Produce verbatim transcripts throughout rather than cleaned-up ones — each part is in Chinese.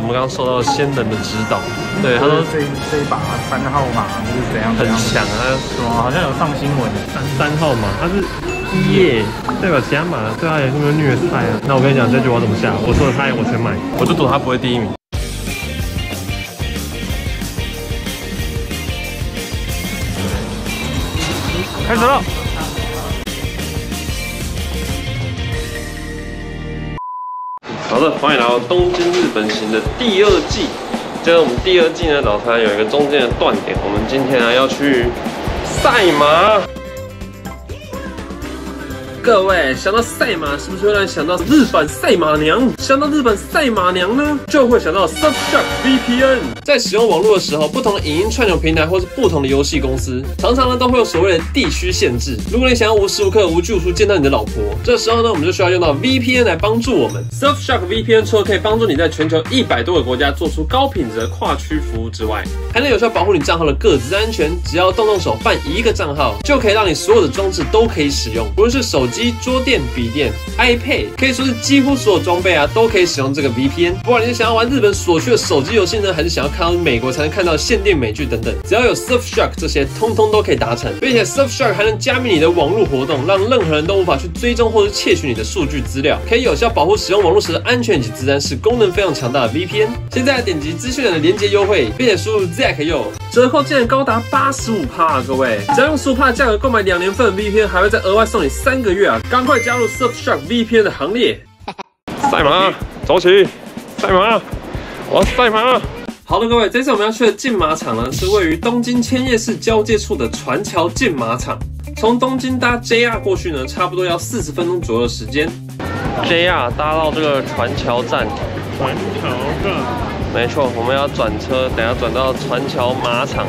我们刚刚受到仙人的指导。对，他说这这一把三号码就是怎样怎样， 很强啊， 什么好像有上新闻。 三三号码，他是一耶，代表其他马对他也是没有虐菜啊。那我跟你讲这局我怎么下，我说的猜我全买，我就赌他不会第一名。开始了。 好的，欢迎来到东京日本行的第二季。这个我们第二季呢，老蔡有一个中间的断点，我们今天呢要去赛马。各位想到赛马，是不是会让你想到日本赛马娘？想到日本赛马娘呢，就会想到 Surfshark V P N。在使用网络的时候，不同的影音串流平台或是不同的游戏公司，常常呢都会有所谓的地区限制。如果你想要无时无刻无拘无束见到你的老婆，这时候呢，我们就需要用到 V P N 来帮助我们。Surfshark V P N 除了可以帮助你在全球一百多个国家做出高品质的跨区服务之外，还能有效保护你账号的个资安全。只要动动手办一个账号，就可以让你所有的装置都可以使用，无论是手机、桌垫、笔电、iPad， 可以说是几乎所有装备啊都可以使用这个 V P N。不管你是想要玩日本所需的手机游戏呢，还是想要看到美国才能看到限定美剧等等，只要有 Surfshark 这些，通通都可以达成。并且 Surfshark 还能加密你的网络活动，让任何人都无法去追踪或是窃取你的数据资料，可以有效保护使用网络时的安全以及资安，是功能非常强大的 V P N。现在点击资讯栏的连结优惠，并且输入 Zack 右，折扣竟然高达 百分之八十五 啊！各位，只要用 十五% 的价格购买两年份的 V P N， 还会再额外送你三个月啊！赶快加入 Surfshark V P N 的行列！赛马，走起！赛马，我要赛马！好的，各位，这次我们要去的竞马场呢，是位于东京千叶市交界处的船桥竞马场。从东京搭 J R 过去呢，差不多要四十分钟左右的时间。J R 搭到这个船桥站，船桥站，没错，我们要转车，等下转到船桥马场。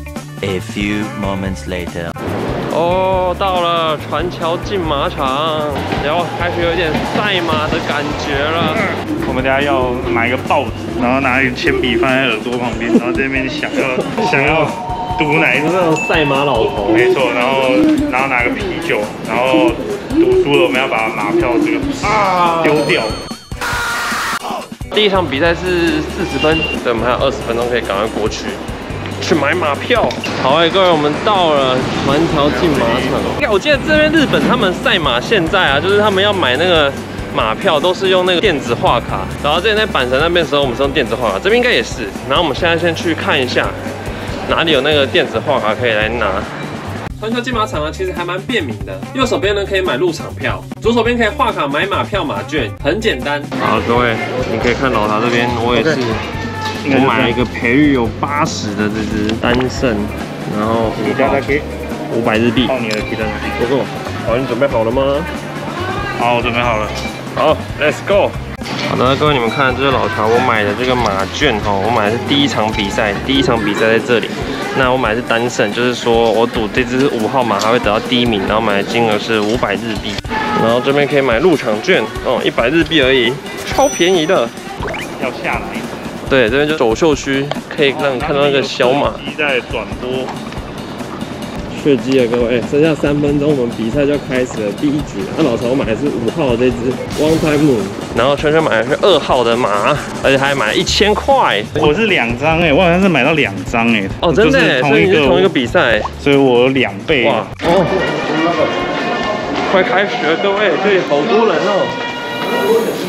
A few moments later. 哦，到了船桥竞马场，然后开始有点赛马的感觉了。 我们等下要买一个报纸，然后拿一个铅笔放在耳朵旁边，然后这边想要想要赌哪一种那种赛马老头， 没错，然后然后拿个啤酒，然后赌输了我们要把马票这个啊丢掉。 第一场比赛是四十分，所以我们还有二十分钟可以赶快过去。去买马票。好，哎，各位，我们到了船桥竞马场。我记得这边日本他们赛马现在啊，就是他们要买那个马票都是用那个电子画卡。然后之前在阪神那边的时候，我们是用电子画卡，这边应该也是。然后我们现在先去看一下哪里有那个电子画卡可以来拿。船桥竞马场呢，其实还蛮便民的。右手边呢可以买入场票，左手边可以画卡买马票、马券，很简单。好，各位，你可以看老陶这边，我也是。我买了一个培育有八十的这只单胜，然后五百日币。 靠你的提灯， 不错。好，你准备好了吗？ 好，我准备好了。 好 ，Let's go。好的，各位，你们看，这是老乔我买的这个马券哈，我买的是第一场比赛，第一场比赛在这里。那我买的是单胜，就是说我赌这只五号马还会得到第一名，然后买的金额是五百日币。然后这边可以买入场券哦，一百日币而已，超便宜的。 要下来。 对，这边就走秀区，可以让你看到那个小马。 在转播。 血姬啊，各位，剩下三分钟，我们比赛就要开始了。第一局，那老曹买的是五号的这只 One Time Moon， 然后圈圈买的是二号的马，而且还买了一千块。 我是两张哎，我好像是买到两张哎。 哦，真的哎，所以你是同一个比赛， 所以我有两倍。哇哦， 快开始了，各位，这里好多人哦。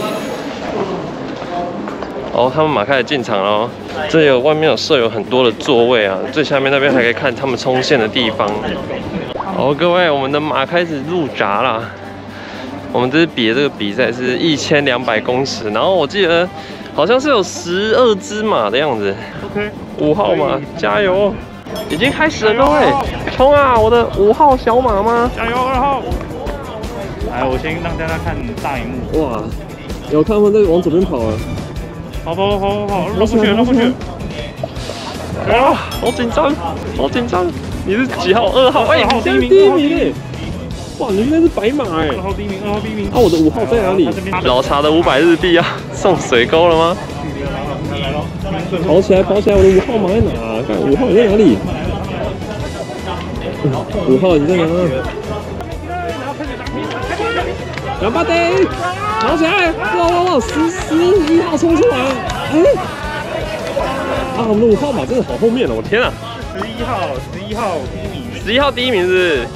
哦，他们马开始进场了哦。这里有外面有设有很多的座位啊，最下面那边还可以看他们冲线的地方。好，各位，我们的马开始入闸啦。我们这次比的这个比赛是一千两百公尺，然后我记得好像是有十二只马的样子。OK， 五号马，加油！已经开始了，各位，冲啊！我的五号小马吗？ 加油，二号！来，我先让大家看大荧幕。 哇，有看他们在往左边跑了。 跑跑跑跑跑，绕过去，绕过去！ 哇，好紧张，好紧张！你是几号？二号？哎， 二号第一名， 第一名哎！哇，你应该是白马哎！ 二号第一名，二号第一名。 啊，我的五号在哪里？老茶的五百日币啊，送水沟了吗？跑起来，跑起来！我的五号马在哪？看五号你在哪里？五号你在哪？两巴得，跑起来！哇哇哇！十十一号冲出来！哎。 我们的五号马真的好后面了，我天啊！ 十一号，十一号第一名， 十一号第一名是不是？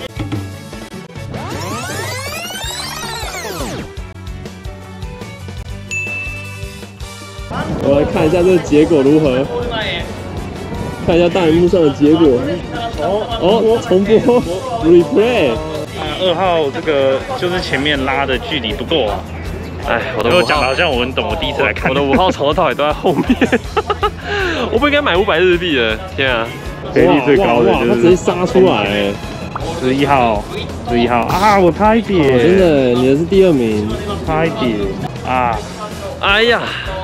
我来看一下这个结果如何，看一下大荧幕上的结果。哦哦，重播 ，replay。 二号这个就是前面拉的距离不够啊。 哎，我的我讲的好像我很懂，我第一次来看。 我的五号从头到尾都在后面，我不应该买五百日币的，天啊！ 赔率最高的就是他直接杀出来。 十一号，十一号啊，我差一点。 哦、真的，你的是第二名， 差一点啊！ 哎呀！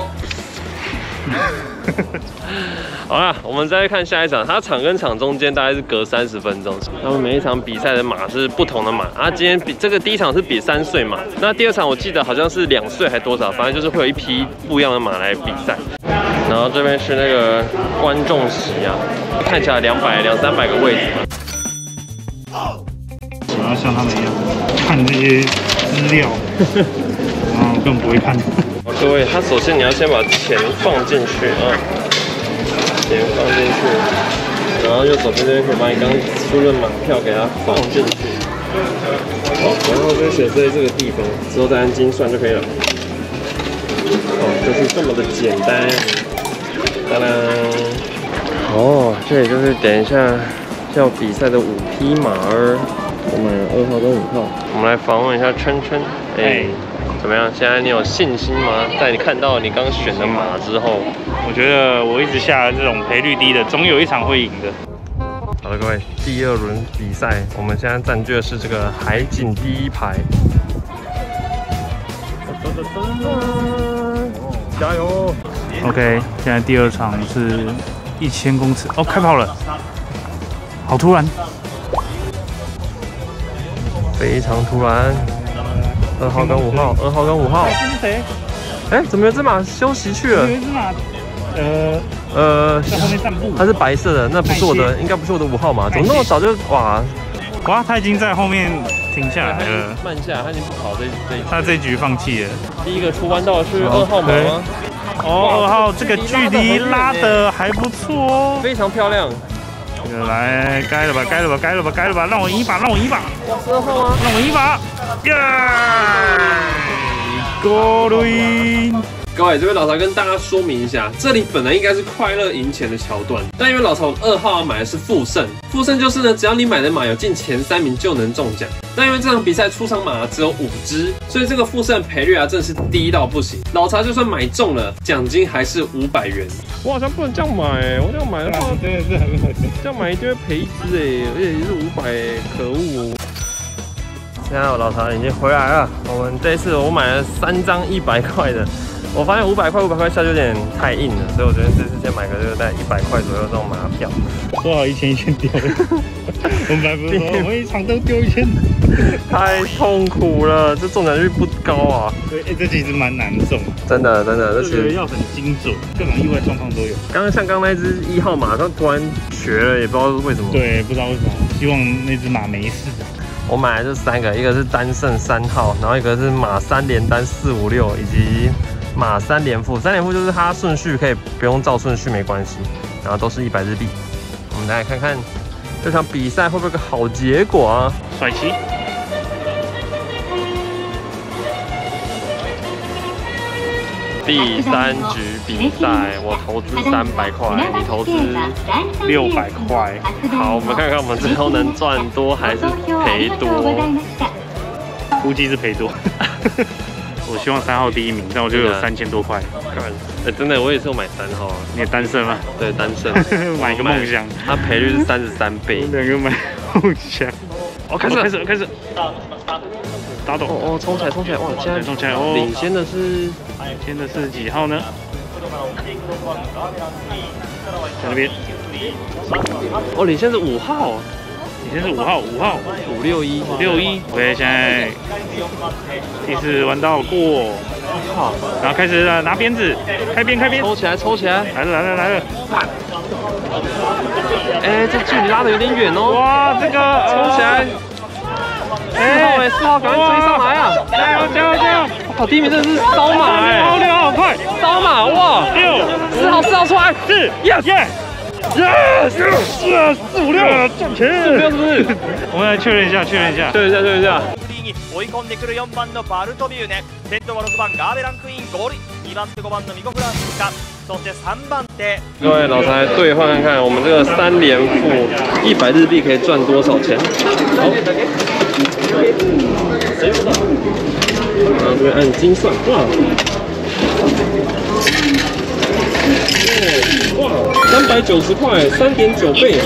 好啦，我们再看下一场，它场跟场中间大概是隔三十分钟。他们每一场比赛的马是不同的马，啊，今天比这个第一场是比三岁马，那第二场我记得好像是两岁还多少，反正就是会有一批不一样的马来比赛。然后这边是那个观众席啊，看起来两百两三百个位置嘛。 我要像他们一样看这些资料，然后更不会看。 各位，他首先你要先把钱放进去啊，钱放进去，然后右手边这边可以把你刚出的马票给它放进去，好，然后就选在这个地方，之后再按精算就可以了。哦，就是这么的简单。当当，哦，这里就是等一下要比赛的五匹马儿，我买了二号跟五号。我们来访问一下琛琛，哎。怎么样？现在你有信心吗？在你看到你刚选的马之后， 我觉得我一直下这种赔率低的，总有一场会赢的。 好了，各位，第二轮比赛，我们现在占据的是这个海景第一排。加油 ！OK， 现在第二场是一千公尺，哦，开跑了，好突然， 非常突然。二号跟五号，二号跟五号。 这是谁？ 哎，怎么有只马休息去了？ 有一只马，呃呃， 在后面散步。 它是白色的，那不是我的，应该不是我的五号马。怎么那么早就哇？ 哇，他已经在后面停下来了。 慢下，他已经不跑这这一。 他这局放弃了。 第一个出弯道的是二号马吗？ 哦，二号这个距离拉的还不错哦， 非常漂亮。 这个来，该了吧，该了吧，该了吧，该了吧，让我赢一把，让我赢一把。 哇，是二号吗？ 让我赢一把。耶！goal win！ 各位，这边老曹跟大家说明一下，这里本来应该是快乐赢钱的桥段，但因为老曹二号买的是复胜，复胜就是呢，只要你买的马有进前三名就能中奖。那因为这场比赛出场马只有五只，所以这个复胜赔率啊，真的是低到不行。老曹就算买中了，奖金还是五百元。我好像不能这样买、欸，我这样买的话， 真的是很恶心。 这样买一定会赔一只哎，而且是五百、欸，可恶、哦。现在我老曹已经回来了，我们这一次我买了三张一百块的。我发现五百块、五百块下去有点太硬了，所以我觉得这次先买个就是在一百块左右这种马票。 说好一千一千丢，我们本来不是说我们一场都丢一千， 太痛苦了，这中奖率不高啊。 对，哎、欸，这其实蛮难中， 真的真的，这其实要很精准，各种意外状况都有。 刚刚像刚那只一号马，它突然瘸了，也不知道为什么。 对，不知道为什么，希望那只马没事。 我买的这三个，一个是单胜三号，然后一个是马三连单四五六，以及马三连复，三连复就是它顺序可以不用照顺序没关系，然后都是一百日币。我们来看看这场比赛会不会有个好结果啊？ 帅气！ 第三局比赛，我投资三百块，你投资六百块。 好，我们看看我们最后能赚多还是赔多？ 估计是赔多。我希望三号第一名，但我就有三千多块。 哎，真的，我也是有买三号啊。 你也单身吗？ 对，单身。 买一个梦想。 它赔率是三十三倍。 两个买梦想。哦，开始，开始，开始。打斗。 哦哦，冲起来，冲起来！哇，现在冲起来哦！ 领先的是， 领先的是几号呢？在那边。 哦，领先是五号。 领先是五号，五号， 五六一， 五六一。OK， 现在第四弯道过，好，然后开始了拿鞭子，开鞭开鞭， 抽起来抽起来， 来了来了来了。 哎，这距离拉的有点远哦。 哇，这个抽起来。四号哎，四号赶快追上来啊！ 加油加油加油！ 我靠，第一名真的是烧马哎， 好六好快， 烧马哇！ 六四号四号找出来， 是 ，yes yes yes， 是四五六赚钱， 四五六是不是？ 我们来确认一下，确認一下， 确认一下，确认一下。 追い込んでくるよんばんのバルトビューネ、先頭はろくばんガーベランクイーンゴール、にばん手ごばんのミコフランスか、そしてさんばん手。 各位老财兑换看看，我们这个三连付一百日币可以赚多少钱？好，然后这边按精算，哇，哇，三百九十块，三点九倍。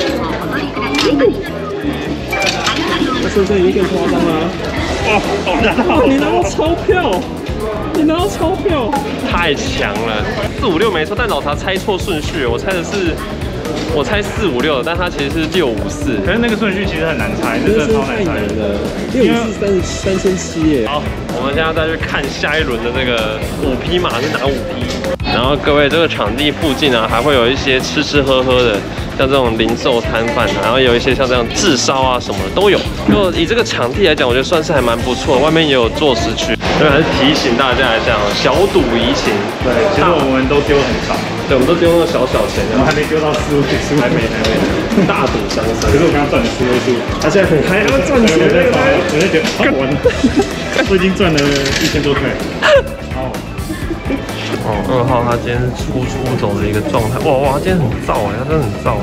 那是不是有点夸张啊？ 哇，好拿到！ 你拿到钞票，你拿到钞票，太强了！四五六没错，但老茶猜错顺序，我猜的是，我猜四五六，但它其实是六五四。 可是那个顺序其实很难猜，真的超难猜的。六五四三三千七耶！好，我们现在再去看下一轮的这个五匹马是哪五匹？然后各位，这个场地附近啊，还会有一些吃吃喝喝的。像这种零售摊贩，然后有一些像这样炙烧啊什么的都有。就以这个场地来讲，我觉得算是还蛮不错的。外面也有坐食区，所以还是提醒大家来讲，小赌怡情。 对，其实我们都丢很少， 对，我们都丢那个小小钱， 我们还没丢到四位数，还没还没。 大赌伤身。 可是我刚刚赚了四位数， 他现在很嗨，要赚钱， 我在我在觉得好完了，我已经赚了一千多块。好。 哦，二号他今天是出出走的一个状态，哇哇，他今天很燥哎，他真的很燥。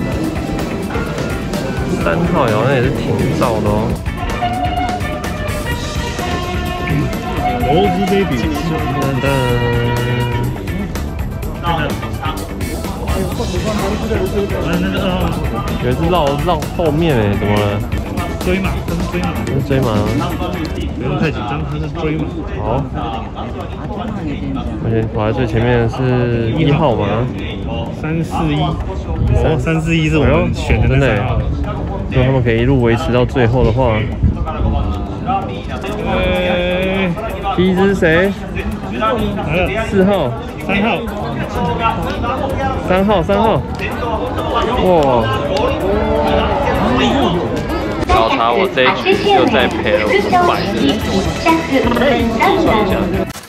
三号好像也是挺燥的哦。 罗斯 baby， 噔噔。有一只绕绕后面哎，怎么了？ 追马，这是追马， 这是追马吗？ 不用太紧张，它是追马。 好。而且跑在最前面的是一号吗？ 三四一，哦，三四一是我们选的，真的。 如果他们可以一路维持到最后的话， 呃， 第一只是谁？四号、 三号、 三号、三号。哇！老茶，我这一局又再赔了五百日币，算一下。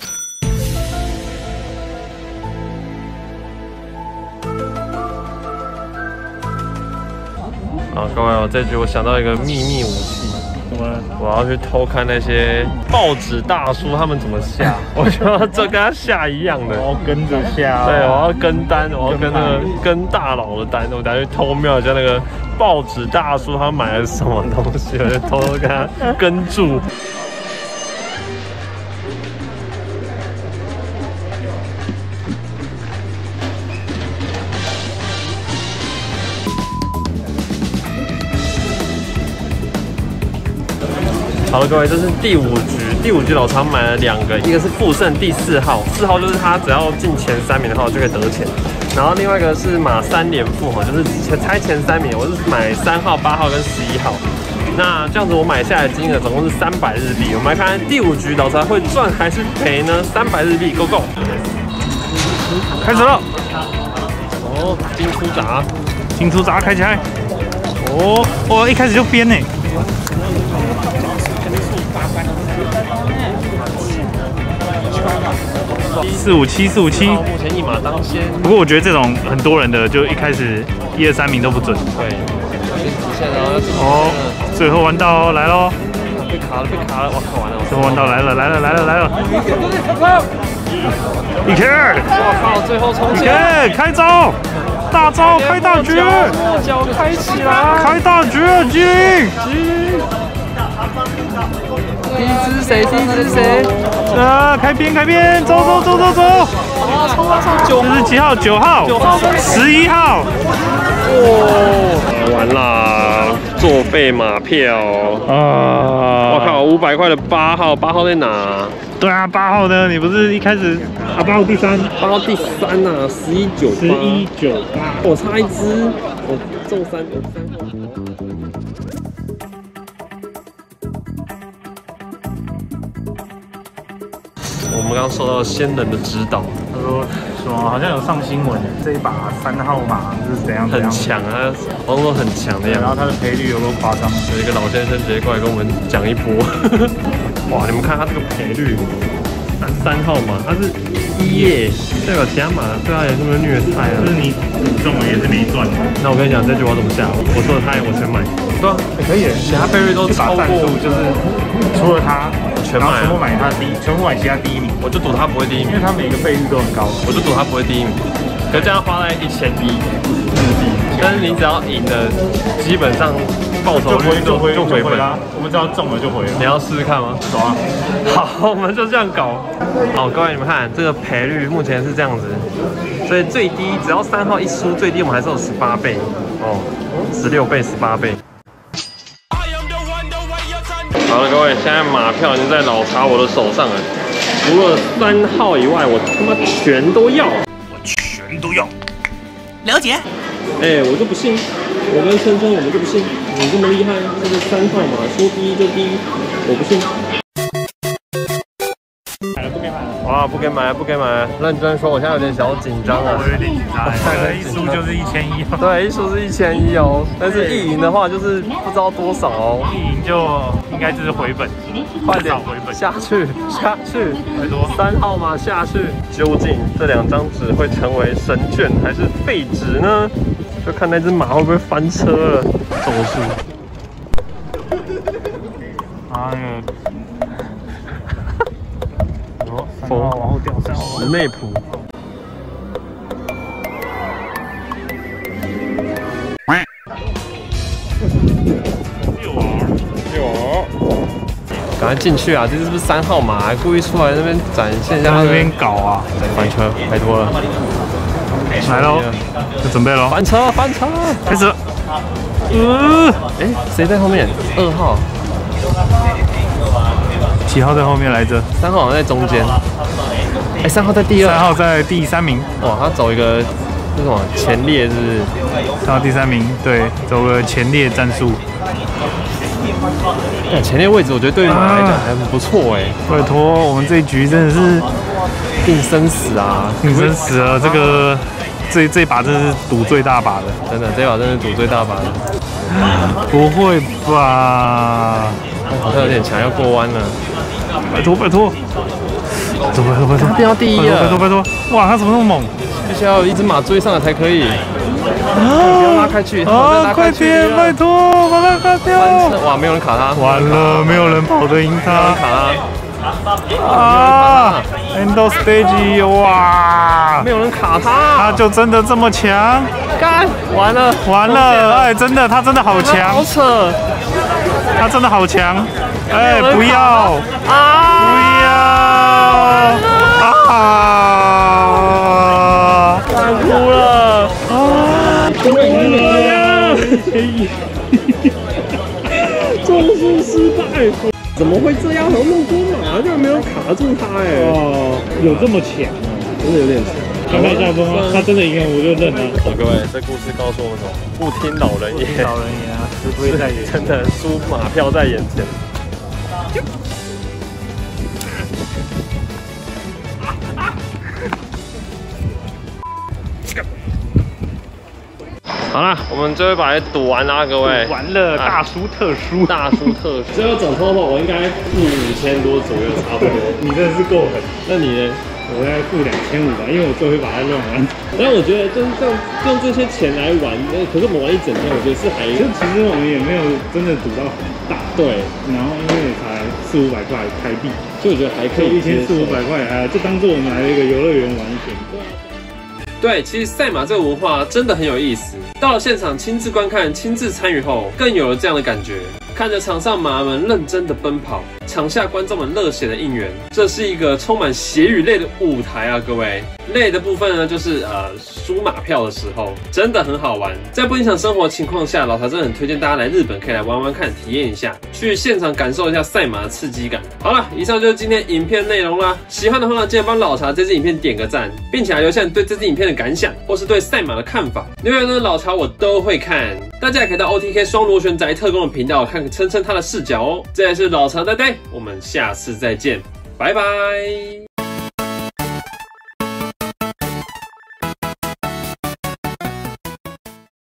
啊，各位，我这局我想到一个秘密武器， 什么？ 我要去偷看那些报纸大叔他们怎么下，我就要这跟他下一样的， 我要跟着下。 对，我要跟单，我要跟那个跟大佬的单，我等下去偷瞄一下那个报纸大叔他买了什么东西，我就偷偷跟他跟住。好了，各位，这是第五局。第五局老常买了两个，一个是富盛第四号，四号就是他只要进前三名的话就可以得钱。然后另外一个是马三连复哈，就是猜前三名，我是买三号、八号跟十一号。那这样子我买下来的金额总共是三百日币。我们来看看第五局老常会赚还是赔呢？三百日币 ，Go Go！ 开始了。哦，金出闸， 金出闸开起来。哦，哇，一开始就编呢。四五七四五七， 目前一马当先。 不过我觉得这种很多人的，就一开始一二三名都不准。 对，现在哦，最后弯道来喽！ 被卡了，被卡了！我靠，完了！ 最后弯道来了，来了，来了，来了！一 K， 我靠，最后冲击！开开招，大招开大局！ 末角开起来！ 开大局，机灵！ 机灵！第一只谁？第一只谁？ 啊！开边，开边，走走走走走！ 啊，冲啊冲！九， 这是几号？九号。九号。十一号。 哦，完啦！作废马票啊！我靠，五百块的八号，八号在哪？ 对啊，八号呢？你不是一开始啊？八号第三， 八号第三呐，十一九八， 十一九八， 我差一只，我中三，中三号。我们刚刚受到仙人的指导， 他说什么好像有上新闻，这一把三号马是怎样怎样， 很强啊，好像说很强的样子。 然后他的赔率有多夸张？ 有一个老先生直接过来跟我们讲一波，哇！你们看他这个赔率， 三三号马，它是一耶，代表其他马对它也这么虐菜啊。 就是你赌中了也是没赚。 那我跟你讲，这句话怎么下？我说的他我全买。对啊， 也可以。 其他配瑞都超过， 就是除了他全买， 全部买他第一，全部买其他第一名。 我就赌他不会第一名， 因为他每个倍率都很高， 我就赌他不会第一名。可这样花在一千一日币，但是你只要赢的，基本上报酬率就回就回本啦。我们只要中了就回了。 你要试试看吗？ 走啊！ 好，我们就这样搞。好，各位你们看，这个赔率目前是这样子，所以最低只要三号一输，最低我们还是有十八倍哦，十六倍、十八倍。好了，各位，现在马票已经在老查我的手上了，除了三号以外，我他妈全都要， 我全都要。 了解。 哎、欸，我就不信，我跟琛琛我们就不信，你这么厉害，这个三号马说第一就第一，我不信。 买了不给买了。 哇，不给买，不给买，认真说，我现在有点小紧张啊。 我有点紧张，一输就是一千一。 对，一输是一千一哦，但是一赢的话就是不知道多少哦。 一赢就应该就是回本， 快点回本下去，下去， 拜托， 三号马下去。究竟这两张纸会成为神卷还是废纸呢？就看那只马会不会翻车了。咒术。 啊，那个。风往后掉， 史内普。 六儿， 六儿，赶快进去啊！这是不是三号马？故意出来那边展现一下那边搞啊！ 翻车，拜托了。 来喽，就准备喽！ 翻车，翻车， 开始。 呃，哎，谁在后面？二号。 几号在后面来着？ 三号好像在中间。哎，三号在第二。 三号在第三名。 哇，他走一个那什么前列，是不是？ 三号第三名，对，走个前列战术。 哎，前列位置我觉得对于马来讲还不错哎。 拜托，我们这一局真的是定生死啊！ 定生死了，这个这这把真是赌最大把的， 真的，这把真是赌最大把的。 不会吧？ 好像有点强，要过弯了。 拜托拜托，拜托拜托拜托， 他变到第一了！ 拜托拜托！哇，他怎么那么猛？ 必须要有一只马追上来才可以。啊！不要拉开去！ 啊！快点，拜托，把它卡掉！ 哇，没有人卡他！ 完了，没有人跑得赢他！ 卡他！ 啊 ！End of stage！ 哇！ 没有人卡他！ 他就真的这么强？ 干！完了， 完了！哎，真的，他真的好强！ 好扯！ 他真的好强！哎，不要！ 啊！ 不要！啊！ 看哭了！啊！中数失败，怎么会这样？有那么多马，居然没有卡住他哎！ 哦，有这么强？ 真的有点强。 看看下风啊，他真的赢了，我就认了。 好，各位，这故事告诉我们什么？不听老人言， 老人言啊，吃亏在眼前。 真的，输马票在眼前。好了，我们这一把也赌完啦，各位。 完了，大输特输， 大输特输。这要总通的话，我应该付五千多左右，差不多。 你真的是够狠。 那你呢？ 我大概付两千五吧，因为我最后把它弄完。 但我觉得就是这样用这些钱来玩，可是我们玩一整天，我觉得是还。 就其实我们也没有真的赌到很大。 对。 然后因为也才四五百块台币， 所以我觉得还可以。 一天四五百块，哎，就当做我们来了一个游乐园玩一天。 对，其实赛马这个文化真的很有意思。到了现场亲自观看、亲自参与后，更有了这样的感觉。看着场上马们认真的奔跑，场下观众们热血的应援，这是一个充满血与泪的舞台啊！各位，泪的部分呢，就是呃输马票的时候，真的很好玩。在不影响生活情况下，老茶真的很推荐大家来日本可以来玩玩看，体验一下，去现场感受一下赛马的刺激感。好了，以上就是今天影片内容啦。喜欢的话呢，记得帮老茶这支影片点个赞，并且留下你对这支影片的感想，或是对赛马的看法。留言呢，老茶我都会看。大家也可以到 O T K 双螺旋宅特工的频道看琛琛他的视角哦。这也是老茶呆呆，我们下次再见，拜拜。